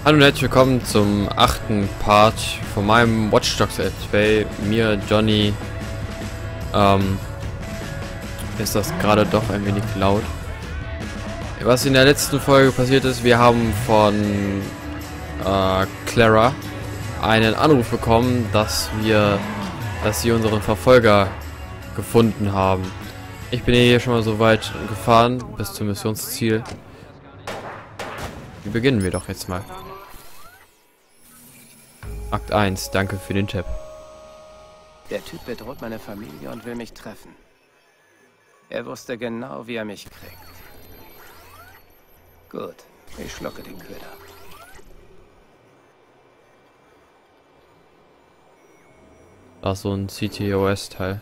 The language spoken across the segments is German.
Hallo und herzlich willkommen zum 8. Part von meinem Watch Dogs Let's Play. Mir, Johnny, ist das gerade doch ein wenig laut. Was in der letzten Folge passiert ist, wir haben von Clara einen Anruf bekommen, dass sie unseren Verfolger gefunden haben. Ich bin hier schon mal so weit gefahren bis zum Missionsziel. Wie beginnen wir doch jetzt mal. Akt 1, danke für den Tipp. Der Typ bedroht meine Familie und will mich treffen. Er wusste genau, wie er mich kriegt. Gut, ich schlucke den Köder. Da ist so ein CTOS-Teil.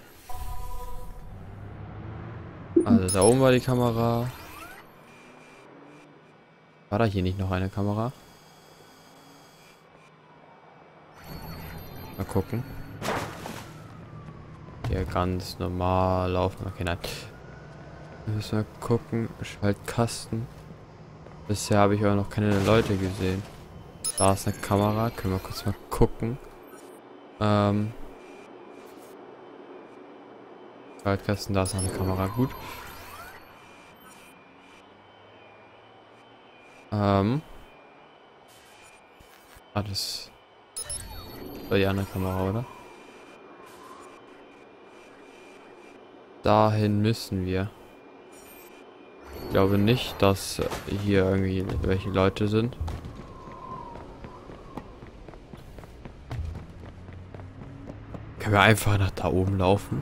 Also da oben war die Kamera. War da hier nicht noch eine Kamera? Mal gucken. Hier ganz normal laufen. Okay, nein. Wir müssen mal gucken. Schaltkasten. Bisher habe ich aber noch keine Leute gesehen. Da ist eine Kamera. Können wir kurz mal gucken. Schaltkasten, da ist noch eine Kamera. Gut. Das war die andere Kamera, oder? Dahin müssen wir. Ich glaube nicht, dass hier irgendwie welche Leute sind. Können wir einfach nach da oben laufen?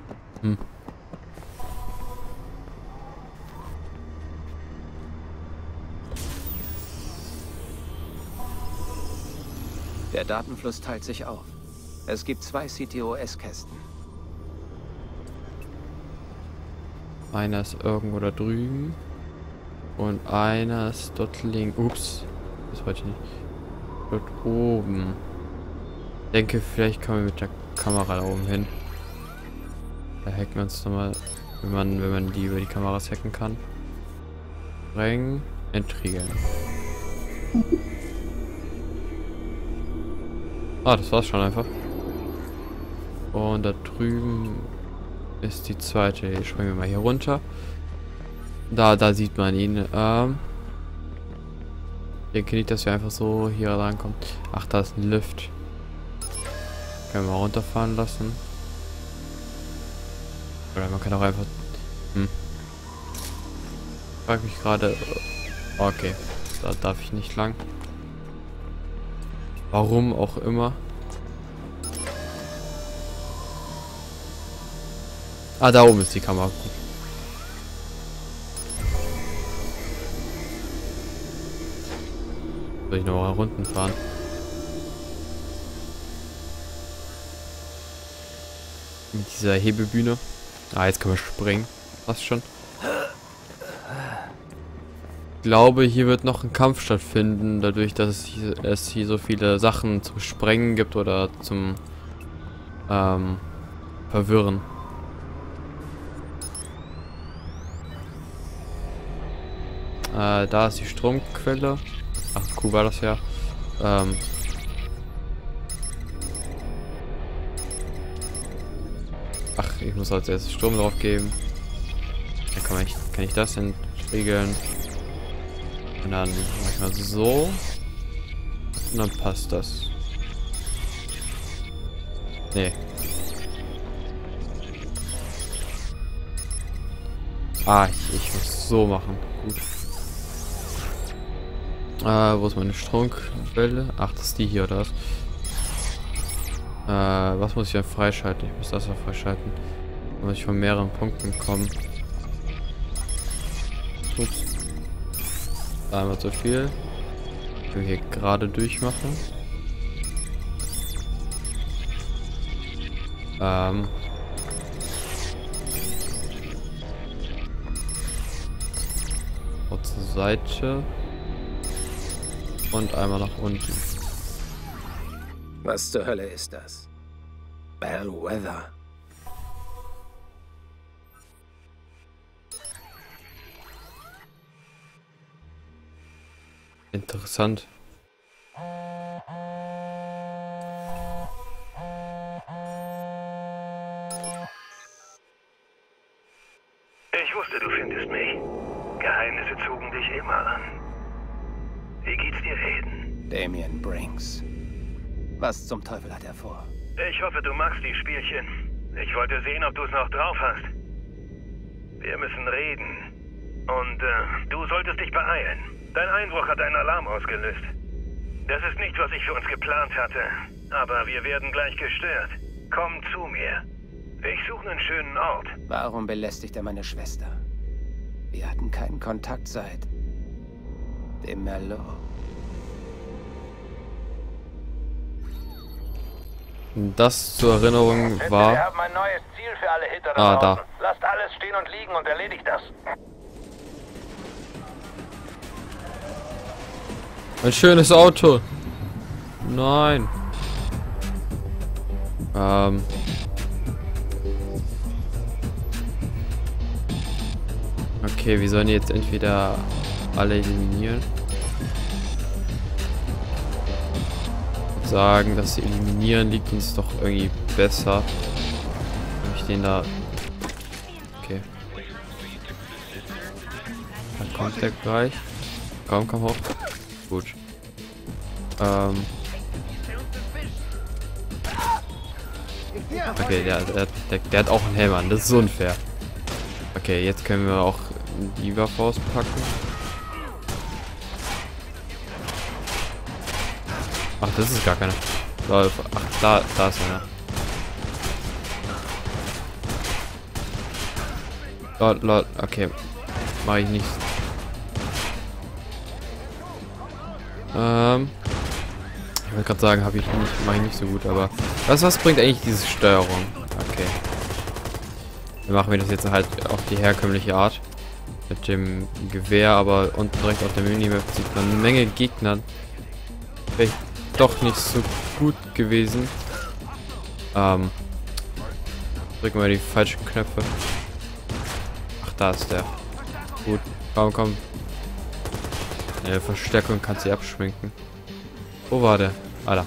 Der Datenfluss teilt sich auf. Es gibt 2 CTOS-Kästen. Einer ist irgendwo da drüben. Und einer ist dort links. Ups. Das wollte ich nicht. Dort oben. Ich denke, vielleicht kommen wir mit der Kamera da oben hin. Da hacken wir uns nochmal, wenn man die über die Kameras hacken kann. Sprengen, entriegeln. Ah, das war's schon einfach. Und da drüben ist die zweite. Hier springen wir mal hier runter. Da sieht man ihn. Ich denke nicht, dass wir einfach so hier rankommen. Ach, da ist ein Lift. Können wir mal runterfahren lassen. Oder man kann auch einfach... Ich frage mich gerade... Okay, da darf ich nicht lang. Warum auch immer. Ah, da oben ist die Kamera. Gut. Soll ich noch mal Runden fahren? Mit dieser Hebebühne. Ah, jetzt können wir springen. Passt schon. Ich glaube, hier wird noch ein Kampf stattfinden, dadurch, dass es hier so viele Sachen zum Sprengen gibt oder zum Verwirren. Da ist die Stromquelle. Ach, cool war das ja. Ach, ich muss als erstes Strom drauf geben. Dann kann ich das entriegeln. Und dann mache ich mal so. Und dann passt das. Nee. Ah, ich muss so machen. Gut. Wo ist meine Stromquelle? Ach, das ist die hier, oder was? Was muss ich denn freischalten? Ich muss das auch freischalten. Da muss ich von mehreren Punkten kommen. Ups. Einmal zu viel. Ich will hier gerade durchmachen. Und zur Seite. Und einmal nach unten. Was zur Hölle ist das? Bellwether. Interessant. Ich wusste, du findest mich. Geheimnisse zogen dich immer an. Wie geht's dir, Aiden? Damien Brinks. Was zum Teufel hat er vor? Ich hoffe, du magst die Spielchen. Ich wollte sehen, ob du es noch drauf hast. Wir müssen reden. Und du solltest dich beeilen. Dein Einbruch hat einen Alarm ausgelöst. Das ist nicht, was ich für uns geplant hatte. Aber wir werden gleich gestört. Komm zu mir. Ich suche einen schönen Ort. Warum belästigt er meine Schwester? Wir hatten keinen Kontakt seit dem Merlot. Das zur Erinnerung war... Wir haben ein neues Ziel für alle Hitter Ah, da. da. Lasst alles stehen und liegen und erledigt das. Ein schönes Auto. Nein. Okay, wir sollen jetzt entweder alle eliminieren. Sagen, dass sie eliminieren liegt uns doch irgendwie besser. Wenn ich den da... Okay. Dann kommt der gleich. Komm hoch. Gut. Okay, der hat auch einen Helm an. Das ist unfair. Okay, jetzt können wir auch die Waffe auspacken. Ach, das ist gar keine. Ach, da ist einer. Lol, okay. Mach ich nicht. Ich wollte gerade sagen, mache ich nicht so gut, aber was bringt eigentlich diese Steuerung? Okay. Dann machen wir das jetzt halt auf die herkömmliche Art. Mit dem Gewehr, aber unten direkt auf der Minimap sieht man eine Menge Gegner. Vielleicht doch nicht so gut gewesen. Drücken wir die falschen Knöpfe. Ach, da ist der. Gut, komm. Eine Verstärkung kannst du abschminken. Wo war der? Alter.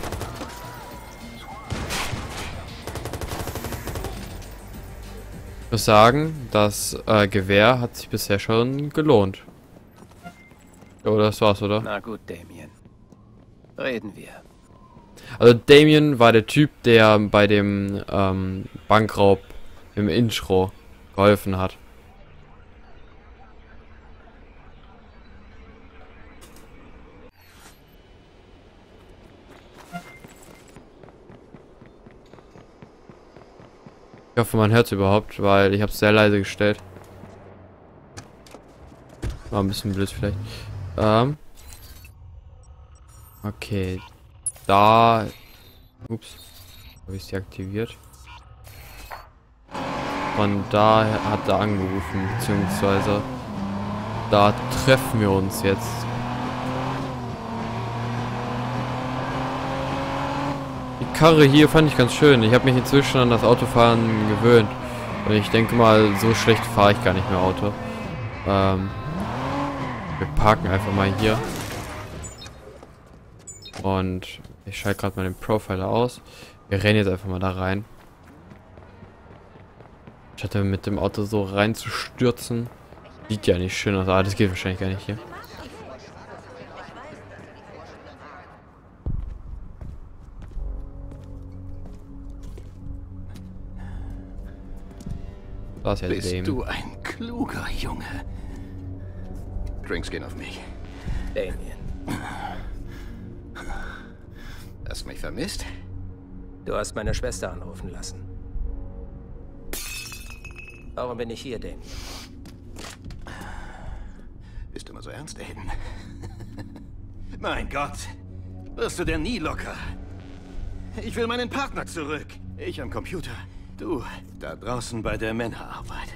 Ich muss sagen, das Gewehr hat sich bisher schon gelohnt. Ja, das war's, oder? Na gut, Damien. Reden wir. Also Damien war der Typ, der bei dem Bankraub im Intro geholfen hat. Ich hoffe, man hört es überhaupt, weil ich habe es sehr leise gestellt. War ein bisschen blöd vielleicht. Okay. Da... Ups. Habe ich sie aktiviert. Von da hat er angerufen, beziehungsweise da treffen wir uns jetzt. Die Karre hier fand ich ganz schön. Ich habe mich inzwischen an das Autofahren gewöhnt. Und ich denke mal, so schlecht fahre ich gar nicht mehr Auto. Wir parken einfach mal hier. Und ich schalte gerade mal den Profiler aus. Wir rennen jetzt einfach mal da rein. Statt mit dem Auto so reinzustürzen. Sieht ja nicht schön aus. Ah, das geht wahrscheinlich gar nicht hier. Da ist ja Bist Damien. du ein kluger Junge? Drinks gehen auf mich. Damien. Hast mich vermisst? Du hast meine Schwester anrufen lassen. Warum bin ich hier, Damien? Bist du immer so ernst, Aiden? Mein Gott! Wirst du denn nie locker? Ich will meinen Partner zurück. Ich am Computer. Du, da draußen bei der Männerarbeit.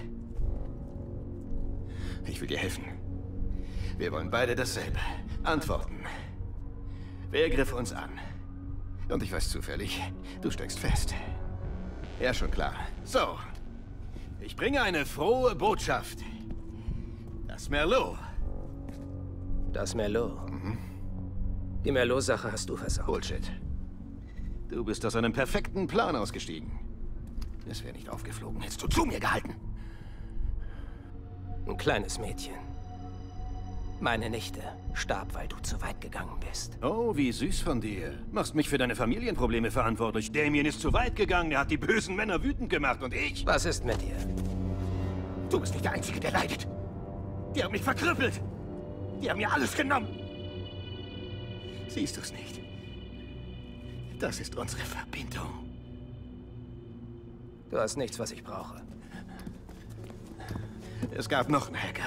Ich will dir helfen. Wir wollen beide dasselbe. Antworten. Wer griff uns an? Und ich weiß zufällig, du steckst fest. Ja, schon klar. So. Ich bringe eine frohe Botschaft. Das Merlot. Das Merlot. Die Merlot-Sache hast du versaut. Bullshit. Du bist aus einem perfekten Plan ausgestiegen. Es wäre nicht aufgeflogen, hättest du zu mir gehalten. Ein kleines Mädchen. Meine Nichte starb, weil du zu weit gegangen bist. Oh, wie süß von dir. Machst mich für deine Familienprobleme verantwortlich. Damien ist zu weit gegangen, er hat die bösen Männer wütend gemacht und ich... Was ist mit dir? Du bist nicht der Einzige, der leidet. Die haben mich verkrüppelt. Die haben mir alles genommen. Siehst du es nicht? Das ist unsere Verbindung. Du hast nichts, was ich brauche. Es gab noch einen Hacker.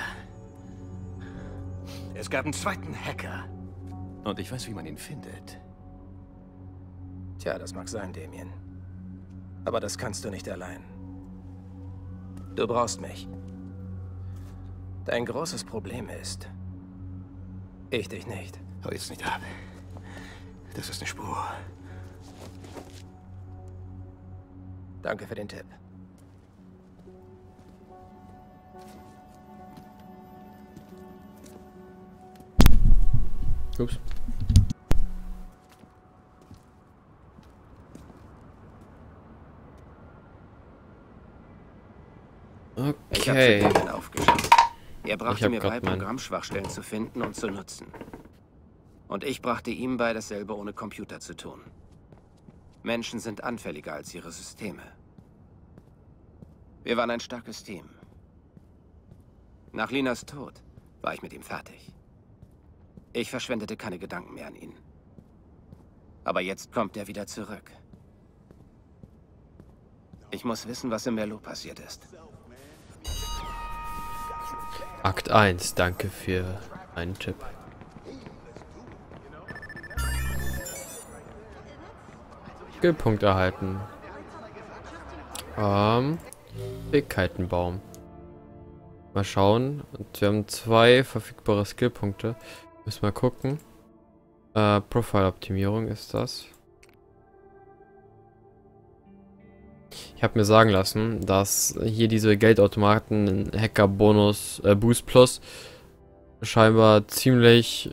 Es gab einen zweiten Hacker. Und ich weiß, wie man ihn findet. Tja, das mag sein, Damien. Aber das kannst du nicht allein. Du brauchst mich. Dein großes Problem ist, ich dich nicht. Hau jetzt nicht ab. Das ist eine Spur. Danke für den Tipp. Ups. Ich habe Okay. Damien aufgeschaut. Er Ich brachte hab mir bei, grad mein- Programmschwachstellen zu finden und zu nutzen. Und ich brachte ihm bei, dasselbe ohne Computer zu tun. Menschen sind anfälliger als ihre Systeme. Wir waren ein starkes Team. Nach Linas Tod war ich mit ihm fertig. Ich verschwendete keine Gedanken mehr an ihn. Aber jetzt kommt er wieder zurück. Ich muss wissen, was im Merlot passiert ist. Akt 1, danke für einen Tipp. Skillpunkt erhalten. Fähigkeitenbaum. Mal schauen. Und wir haben 2 verfügbare Skillpunkte. Müssen wir gucken. Profile-Optimierung ist das. Ich habe mir sagen lassen, dass hier diese Geldautomaten Hacker-Bonus Boost Plus scheinbar ziemlich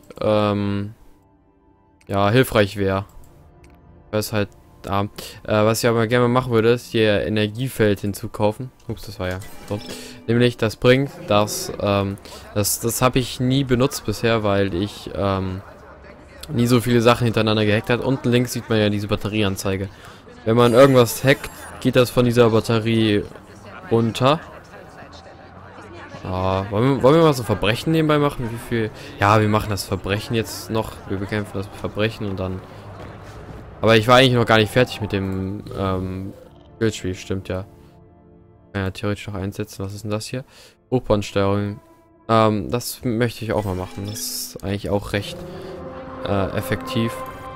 ja, hilfreich wäre. Was halt da. Was ich aber gerne machen würde, ist hier Energiefeld hinzukaufen. Ups, das war ja so. Nämlich, das bringt, das habe ich nie benutzt bisher, weil ich nie so viele Sachen hintereinander gehackt hat. Unten links sieht man ja diese Batterieanzeige. Wenn man irgendwas hackt, geht das von dieser Batterie runter. Wollen wir mal so Verbrechen nebenbei machen? Wie viel? Ja, wir machen das Verbrechen jetzt noch. Wir bekämpfen das Verbrechen und dann... Aber ich war eigentlich noch gar nicht fertig mit dem Skilltree, stimmt ja. Kann ja theoretisch noch einsetzen. Was ist denn das hier? Hochbahnsteuerung. Das möchte ich auch mal machen. Das ist eigentlich auch recht effektiv.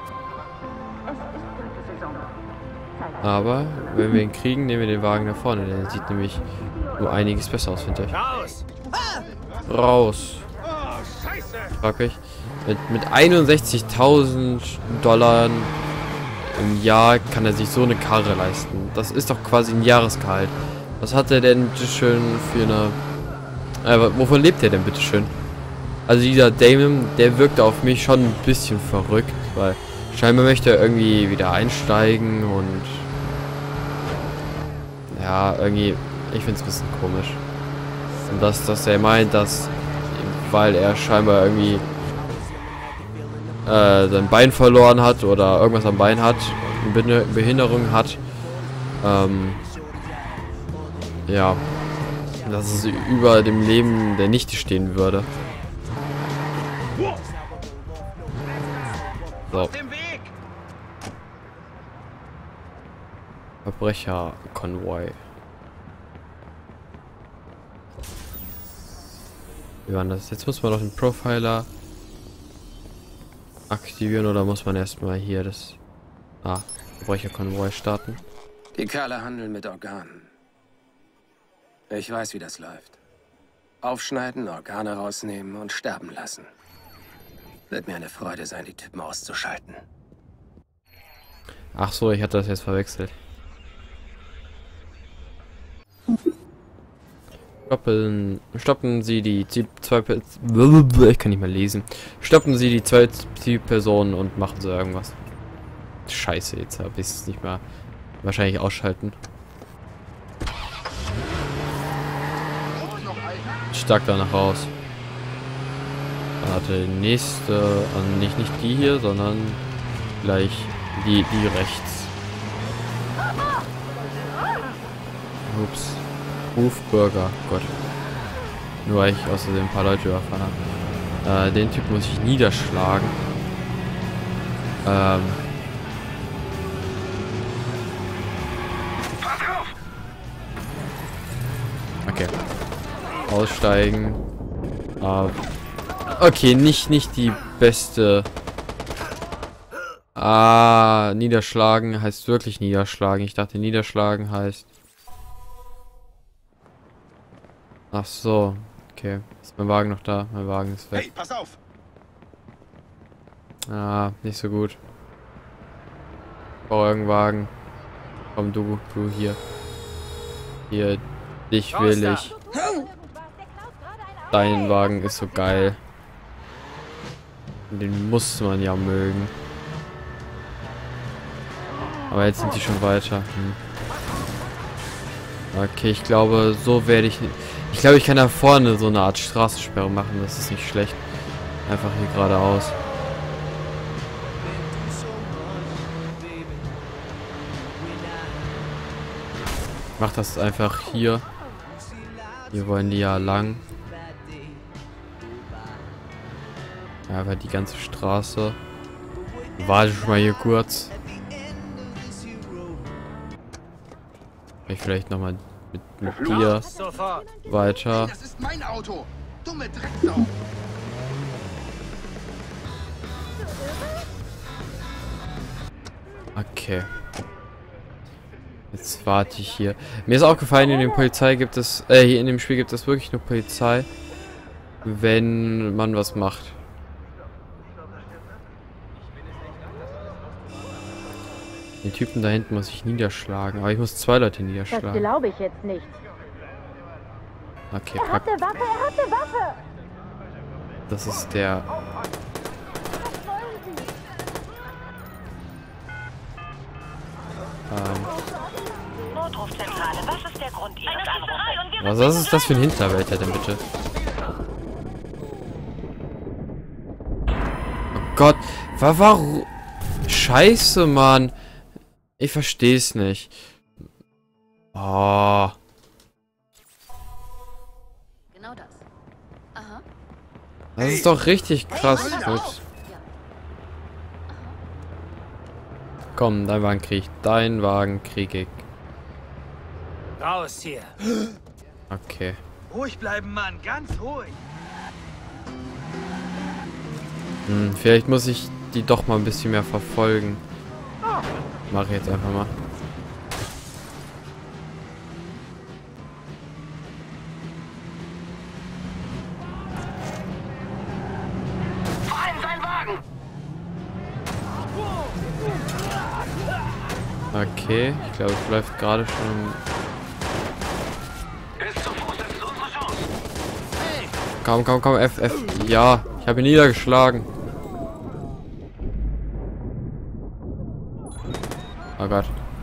Aber wenn wir ihn kriegen, nehmen wir den Wagen da vorne. Der sieht nämlich um einiges besser aus, finde ich. Raus! Raus! Frag ich. Mit 61.000 $, im Jahr kann er sich so eine Karre leisten. Das ist doch quasi ein Jahresgehalt. Was hat er denn bitteschön für eine... wovon lebt er denn bitteschön? Also dieser Damon, der wirkt auf mich schon ein bisschen verrückt, weil scheinbar möchte er irgendwie wieder einsteigen und... Ja, irgendwie... Ich finde es ein bisschen komisch. Und dass er meint, dass... Weil er scheinbar irgendwie... sein Bein verloren hat oder irgendwas am Bein hat, eine Behinderung hat, ja, dass es über dem Leben der Nichte stehen würde. So. Verbrecherkonvoi. Wie war das? Jetzt muss man noch den Profiler aktivieren oder muss man erstmal hier das Verbrecherkonvoi starten? Die Kerle handeln mit Organen. Ich weiß, wie das läuft. Aufschneiden, Organe rausnehmen und sterben lassen. Wird mir eine Freude sein, die Typen auszuschalten. Ach so, ich hatte das jetzt verwechselt. Stoppen Sie die zwei ich kann nicht mehr lesen. Stoppen Sie die zwei Zielpersonen und machen Sie irgendwas. Scheiße, jetzt habe ich es nicht mehr. Wahrscheinlich ausschalten. Stark danach raus. Warte, die nächste, nicht die hier, sondern gleich die rechts. Ups. Burger, Gott. Nur weil ich außerdem ein paar Leute überfahren habe. Den Typ muss ich niederschlagen. Okay. Aussteigen. Okay, nicht die beste. Niederschlagen heißt wirklich niederschlagen. Ich dachte, niederschlagen heißt. Ach so, okay. Ist mein Wagen noch da? Mein Wagen ist weg. Hey, pass auf! Nicht so gut. Ich brauche irgendeinen Wagen. Komm, du hier. Hier, dich will ich. Dein Wagen ist so geil. Den muss man ja mögen. Aber jetzt sind die schon weiter. Okay, ich glaube, so werde ich... Ich glaube, ich kann da vorne so eine Art Straßensperre machen. Das ist nicht schlecht. Einfach hier geradeaus. Mach das einfach hier. Hier wollen die ja lang. Ja, aber die ganze Straße. Warte schon mal hier kurz. Ich vielleicht nochmal mit dir weiter. Das ist mein Auto. Dumme Drecksau. Okay. Jetzt warte ich hier. Mir ist aufgefallen, in dem Polizei gibt es, hier in dem Spiel gibt es wirklich nur Polizei, wenn man was macht. Den Typen da hinten muss ich niederschlagen, aber ich muss zwei Leute niederschlagen. Das glaube ich jetzt nicht. Okay, Er hat eine Waffe, er hat eine Waffe! Das ist der... Notrufzentrale, was ist der Grund Ihres Anrufes? Was ist das für ein Hinterwäldler denn bitte? Oh Gott, warum? Scheiße, Mann. Ich verstehe es nicht. Oh. Genau das. Aha. Das ist doch richtig krass. Ups. Komm, dein Wagen krieg ich. Dein Wagen krieg ich. Raus hier. Okay. Ruhig bleiben, Mann. Ganz ruhig. Vielleicht muss ich die doch mal ein bisschen mehr verfolgen. Mache ich jetzt einfach mal. Sein Wagen! Okay, ich glaube, es läuft gerade schon. Ist zu Fuß, das ist unsere Chance. Komm, F. Ja, ich habe ihn niedergeschlagen. Oh Gott.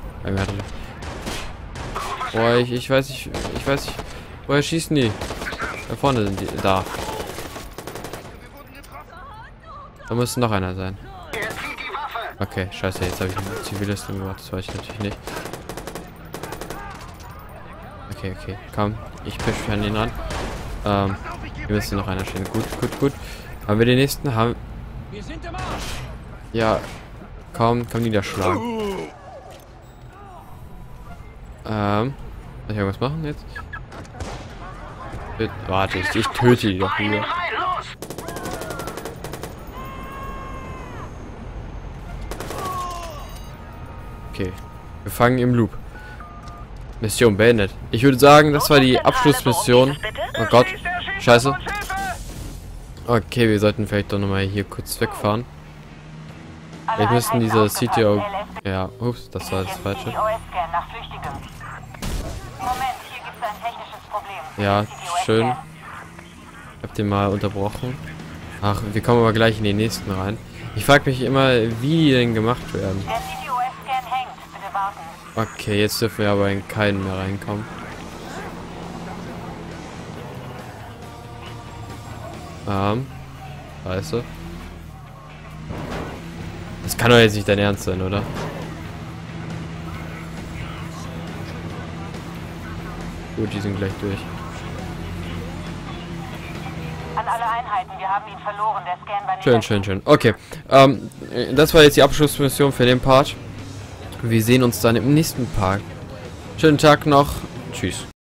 Boah, ich weiß nicht. Woher schießen die? Da vorne sind die. Da. Da müsste noch einer sein. Okay, scheiße, jetzt habe ich einen Zivilisten gemacht. Das weiß ich natürlich nicht. Okay. Komm, ich push mich an ihn ran. Hier müsste noch einer stehen. Gut. Haben wir den nächsten? Wir sind im Arsch. Ja. Komm niederschlagen. Soll ich irgendwas machen jetzt? Warte, ich töte die doch wieder. Okay. Wir fangen im Loop. Mission beendet. Ich würde sagen, das war die Abschlussmission. Oh Gott. Scheiße. Okay, wir sollten vielleicht doch nochmal hier kurz wegfahren. Wir müssen diese CTO... Ja, ups, das war das Falsche. Moment, hier gibt es ein technisches Ja, schön. Ich hab den mal unterbrochen. Ach, wir kommen aber gleich in den nächsten rein. Ich frage mich immer, wie die denn gemacht werden. Okay, jetzt dürfen wir aber in keinen mehr reinkommen. Scheiße. Das kann doch jetzt nicht dein Ernst sein, oder? Gut, die sind gleich durch. An alle Einheiten, wir haben ihn verloren. Der Scan war nicht Schön, schön, schön. Okay, das war jetzt die Abschlussmission für den Part. Wir sehen uns dann im nächsten Part. Schönen Tag noch. Tschüss.